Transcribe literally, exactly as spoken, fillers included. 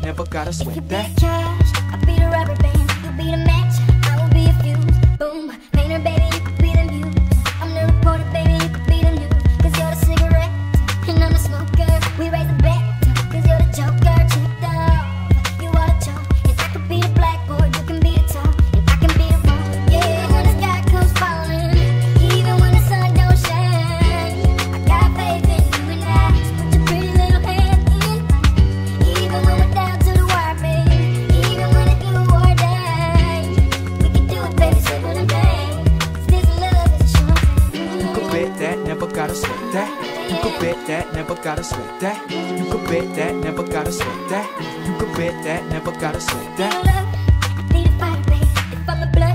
never gotta sweat you be that. the cash, I'll be the rubber band. You be the match, I will be a fuse. Boom, painter, baby, you could be the muse. I'm the reporter, baby, you could be the news. Cause you're the cigarette, and I'm the smoker. We raise the bet, cause you're the joker. Checked off, you are the chalk. And I could be the blackboard, you can be the top. And I can be the rock, yeah, when the sky comes falling. Even when the sun don't shine, I got faith in you and I. Put your pretty little hand in. Even when we're down to the wire, baby. Even when it's do or die, we can do it, baby, simple and plain. This love is a short thing. You could bet that, never gotta sweat that. You could bet that, never gotta sweat that. You could bet that, never gotta sweat that. You could bet that, never gotta sweat that. Love, I need a fire, baby. If I'm a blood